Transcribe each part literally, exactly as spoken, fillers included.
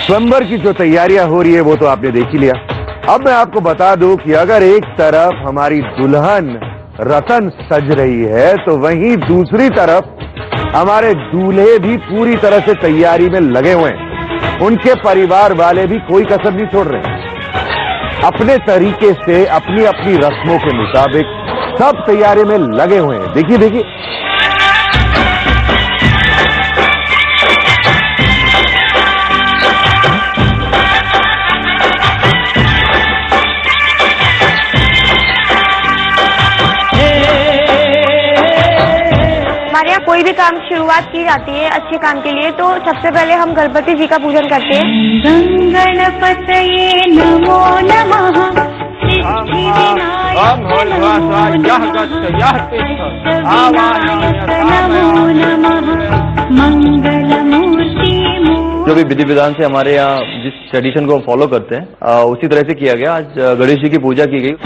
स्वयंवर की जो तैयारियां हो रही है वो तो आपने देख ही लिया। अब मैं आपको बता दूं कि अगर एक तरफ हमारी दुल्हन रतन सज रही है तो वहीं दूसरी तरफ हमारे दूल्हे भी पूरी तरह से तैयारी में लगे हुए हैं। उनके परिवार वाले भी कोई कसर नहीं छोड़ रहे, अपने तरीके से अपनी अपनी रस्मों के मुताबिक सब तैयारी में लगे हुए हैं। देखिए देखिए हमारे यहाँ कोई भी काम की शुरुआत की जाती है अच्छे काम के लिए तो सबसे पहले हम गणपति जी का पूजन करते हैं। गणपतये नमो नमः। जो भी विधि विधान से हमारे यहाँ जिस ट्रेडिशन को फॉलो करते हैं आ, उसी तरह से किया गया। आज गणेश जी की पूजा की गई।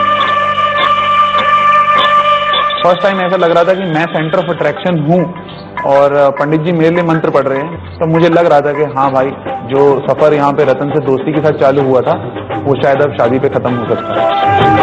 फर्स्ट टाइम ऐसा लग रहा था कि मैं सेंटर ऑफ अट्रैक्शन हूँ और पंडित जी मेरे लिए मंत्र पढ़ रहे हैं। तो मुझे लग रहा था कि हाँ भाई, जो सफर यहाँ पे रतन से दोस्ती के साथ चालू हुआ था वो शायद अब शादी पे खत्म हो सकता है।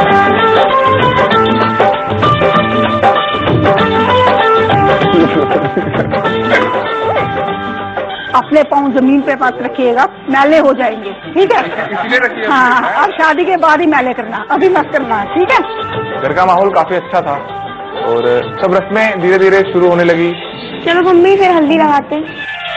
अपने पाँव जमीन पे पास रखिएगा, मैले हो जाएंगे, ठीक है? हाँ, अब शादी के बाद ही मैले करना, अभी मत करना, ठीक है? घर का माहौल काफी अच्छा था और सब रस्में धीरे धीरे शुरू होने लगी। चलो मम्मी फिर हल्दी लगाते हैं।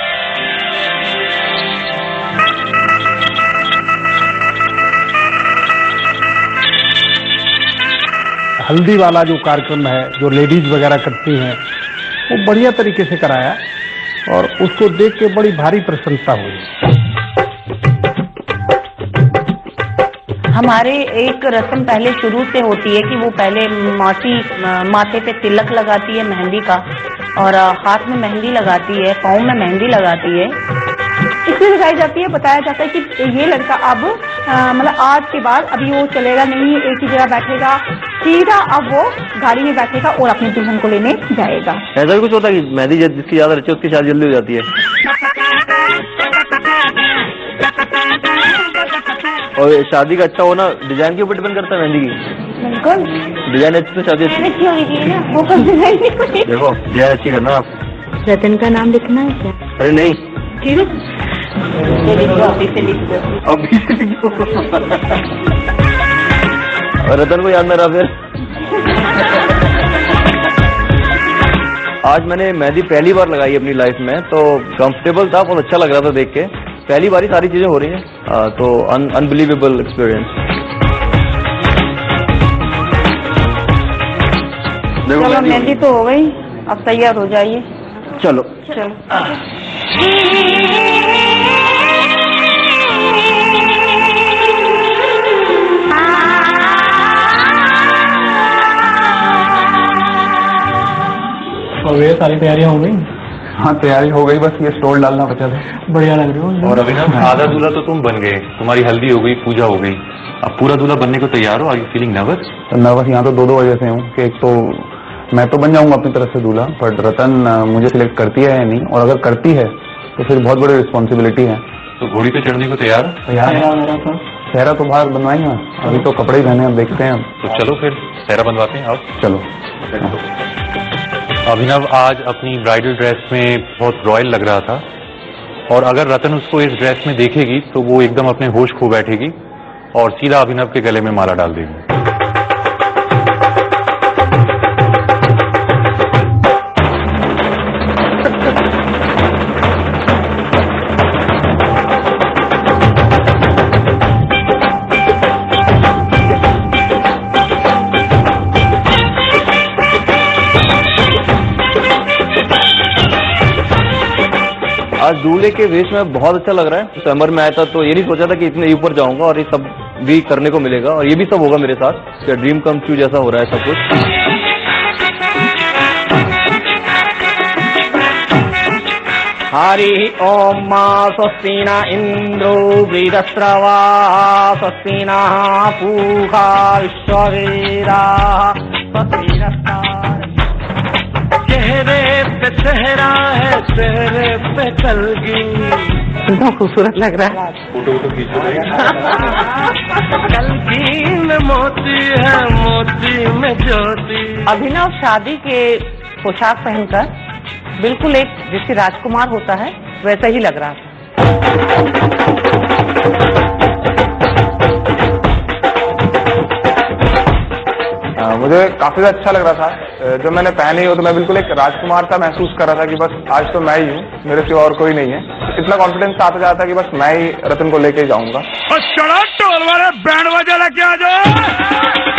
हल्दी वाला जो कार्यक्रम है जो लेडीज वगैरह करती हैं वो बढ़िया तरीके से कराया और उसको देख के बड़ी भारी प्रसन्नता हुई। हमारे एक रस्म पहले शुरू से होती है कि वो पहले मासी माथे पे तिलक लगाती है मेहंदी का और हाथ में मेहंदी लगाती है, पाँव में मेहंदी लगाती है। इसलिए दिखाई जाती है, बताया जाता है कि ये लड़का अब मतलब आज के बाद अभी वो चलेगा नहीं, एक ही जगह बैठेगा, सीधा अब वो गाड़ी में बैठेगा और अपनी दुल्हन को लेने जाएगा। ऐसा भी कुछ होता है कि मेहंदी जिसकी ज्यादा रची उसकी शादी जल्दी हो जाती है और शादी का अच्छा होना डिजाइन के ऊपर डिपेंड करता है मेहंदी की। बिल्कुल, डिजाइन अच्छी तो शादी अच्छी अच्छी होनी चाहिए ना, वो कब डिजाइन नहीं होती। देखो डिजाइन अच्छी करना आप। रतन का नाम लिखना है क्या? अरे नहीं, ठीक है, अभी से लिख दो, अभी से लिख दो। और रतन को याद ना रहा फिर। आज मैंने मेहंदी पहली बार लगाई अपनी लाइफ में तो कंफर्टेबल था, बहुत अच्छा लग रहा था देख के। पहली बार ही सारी चीजें हो रही हैं तो अनबिलीवेबल एक्सपीरियंस। चलो मेहंदी तो हो गई, अब तैयार हो जाइए। चलो चलो और ये सारी तैयारियां हो गई? हाँ तैयारी हो गई, बस ये स्टोल डालना बचा था। बढ़िया लग रही हो। और अभी ना आधा दूल्हा तो तुम बन गए, तुम्हारी हल्दी हो गई, पूजा हो गई, अब पूरा दूल्हा बनने को तैयार हो। Are you feeling nervous? Nervous यहाँ तो दो दो वजह से हूँ कि एक तो मैं तो बन जाऊंगा अपनी तरफ से दूल्हा, पर रतन मुझे सिलेक्ट करती है या नहीं, और अगर करती है तो फिर बहुत बड़ी रिस्पॉन्सिबिलिटी है। तो घोड़ी पे चढ़ने को तैयार? तैयार है, सहरा तो बाहर बनवाएंगे, अभी तो कपड़े ही पहने, अब देखते हैं। तो चलो फिर सहरा बनवाते हैं। आप चलो। अभिनव आज अपनी ब्राइडल ड्रेस में बहुत रॉयल लग रहा था और अगर रतन उसको इस ड्रेस में देखेगी तो वो एकदम अपने होश खो बैठेगी और सीधा अभिनव के गले में माला डाल देगी। आज दूल्हे के वेश में बहुत अच्छा लग रहा है। समर में आया था तो ये नहीं सोचा था कि इतने ऊपर जाऊंगा और ये सब भी करने को मिलेगा और ये भी सब होगा मेरे साथ। ड्रीम कम ट्रू जैसा हो रहा है सब कुछ। हरि ओम स्वस्ति न इंद्रो वृहस्रवा स्वस्ति न पूषा विश्ववेदाः स्वस्ति नस्तारः। चेहरे पे चेहरा है, चेहरे पे कलगी, एकदम खूबसूरत लग रहा है। फोटो वोटो खींचो। कलकी में मोती है, मोती में ज्योति। अभिनव शादी के पोशाक पहनकर बिल्कुल एक जैसे राजकुमार होता है वैसा ही लग रहा था। आ, मुझे काफी अच्छा लग रहा था। जब मैंने पहनी हो तो मैं बिल्कुल एक राजकुमार सा महसूस कर रहा था कि बस आज तो मैं ही हूँ, मेरे सिवा और कोई नहीं है। इतना कॉन्फिडेंस आता जाता था कि बस मैं ही रतन को लेके जाऊंगा। चलो टोल वाले बैंड बजा लेके आ जाओ।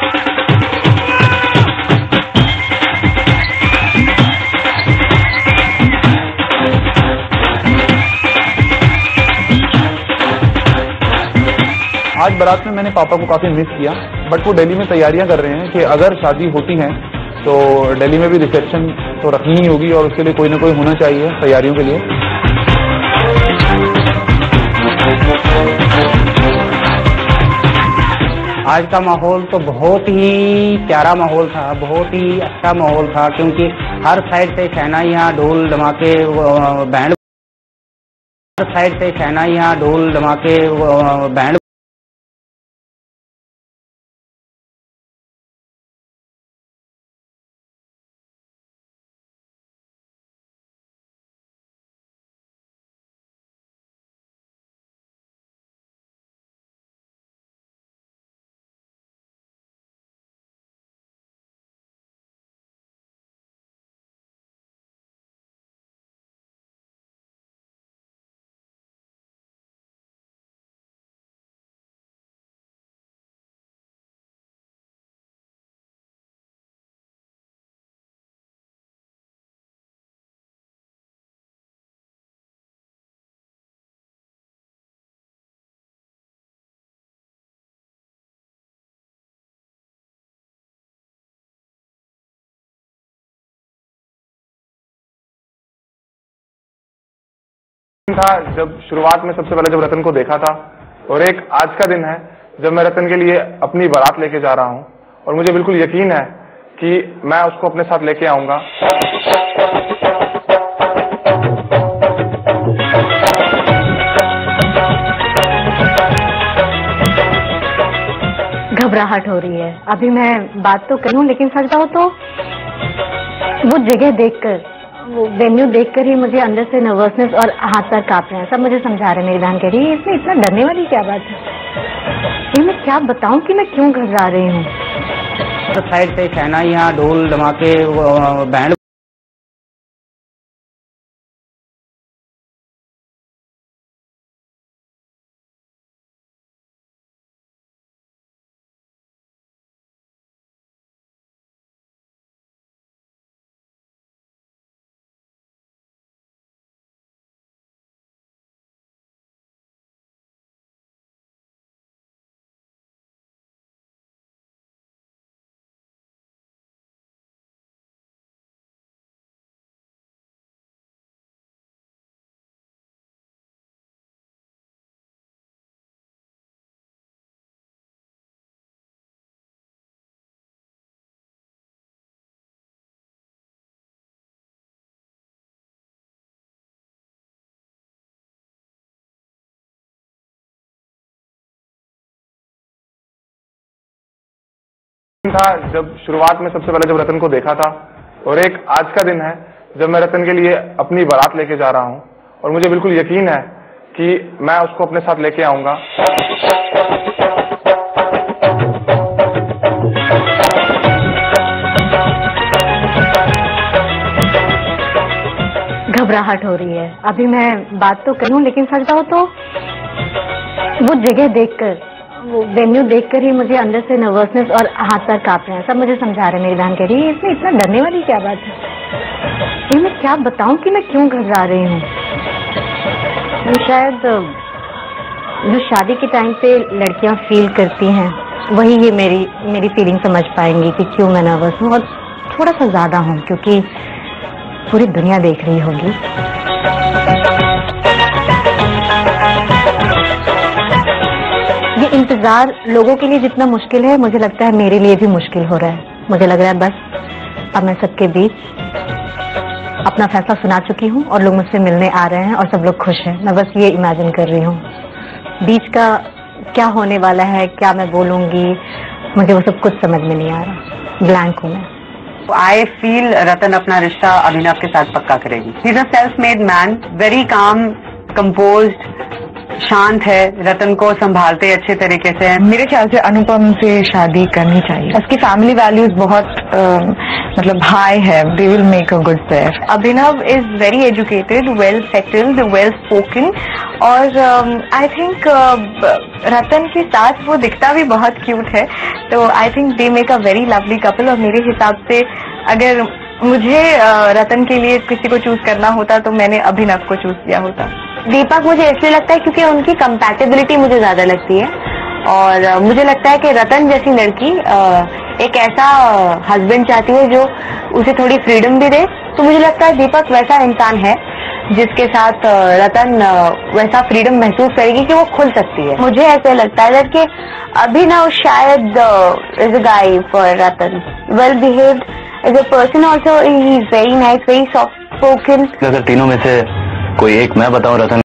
आज बारात में मैंने पापा को काफी मिस किया, बट वो दिल्ली में तैयारियां कर रहे हैं कि अगर शादी होती है तो दिल्ली में भी रिसेप्शन तो रखनी ही होगी और उसके लिए कोई ना कोई होना चाहिए तैयारियों के लिए। आज का माहौल तो बहुत ही प्यारा माहौल था, बहुत ही अच्छा माहौल था, क्योंकि हर साइड से शहनाइयाँ, ढोल धमाके, बैंड, हर साइड से शहनाइयाँ, ढोल धमाके, बैंड। था जब शुरुआत में सबसे पहले जब रतन को देखा था, और एक आज का दिन है जब मैं रतन के लिए अपनी बारात लेके जा रहा हूं, और मुझे बिल्कुल यकीन है कि मैं उसको अपने साथ लेके आऊंगा। घबराहट हो रही है। अभी मैं बात तो करूं, लेकिन सच बताओ तो वो जगह देखकर, वो वेन्यू देखकर ही मुझे अंदर से नर्वसनेस और हाथ पैर कांप रहे हैं। सब मुझे समझा रहे हैं, मेरी बहन कह रही है इसमें इतना डरने वाली क्या बात है। ये मैं क्या बताऊं कि मैं क्यों घबरा रही हूँ। साइड से शहनाइयाँ, ढोल धमाके, बैंड। था जब शुरुआत में सबसे पहले जब रतन को देखा था, और एक आज का दिन है जब मैं रतन के लिए अपनी बारात लेके जा रहा हूं, और मुझे बिल्कुल यकीन है कि मैं उसको अपने साथ लेके आऊंगा। घबराहट हो रही है। अभी मैं बात तो करूं, लेकिन सच बताओ तो वो जगह देखकर, वो वेन्यू देखकर ही मुझे अंदर से नर्वसनेस और हाथ पैर कांप रहे हैं। सब मुझे समझा रहे हैं, मेरी बहन कह रही है इसमें इतना डरने वाली क्या बात है। ये मैं क्या बताऊं कि मैं क्यों घबरा रही हूँ। शायद जो शादी के टाइम पे लड़कियां फील करती हैं वही ये मेरी मेरी फीलिंग समझ पाएंगी कि क्यों मैं नर्वस हूँ, और थोड़ा सा ज्यादा हूँ क्योंकि पूरी दुनिया देख रही होगी। ये इंतजार लोगों के लिए जितना मुश्किल है, मुझे लगता है मेरे लिए भी मुश्किल हो रहा है। मुझे लग रहा है बस अब मैं सबके बीच अपना फैसला सुना चुकी हूँ और लोग मुझसे मिलने आ रहे हैं और सब लोग खुश हैं। मैं बस ये इमेजिन कर रही हूँ बीच का क्या होने वाला है, क्या मैं बोलूंगी, मुझे वो सब कुछ समझ में नहीं आ रहा, ब्लैंक हूँ मैं। आई फील रतन अपना रिश्ता अभिनव के साथ पक्का करेगी। He is a self made man, very calm, composed, शांत है, रतन को संभालते अच्छे तरीके से। मेरे ख्याल से अनुपम से शादी करनी चाहिए। उसकी फैमिली वैल्यूज बहुत आ, मतलब हाई है। They will make a good pair. Abhinav is very educated, well settled, well spoken और I uh, think uh, Ratan के साथ वो दिखता भी बहुत क्यूट है, तो I think they make a very lovely couple. और मेरे हिसाब से अगर मुझे uh, रतन के लिए किसी को चूज करना होता तो मैंने अभिनव को चूज किया होता। दीपक मुझे इसलिए लगता है क्योंकि उनकी कंपैटिबिलिटी मुझे ज्यादा लगती है और uh, मुझे लगता है कि रतन जैसी लड़की uh, एक ऐसा हस्बैंड चाहती है जो उसे थोड़ी फ्रीडम भी दे, तो मुझे लगता है दीपक वैसा इंसान है जिसके साथ रतन वैसा फ्रीडम महसूस करेगी कि वो खुल सकती है। मुझे ऐसा लगता है कि अभिनव शायद is a guy for Ratan, well behaved as a person, also he is very nice, very soft spoken. अगर तीनों में से कोई एक मैं बताऊं रतन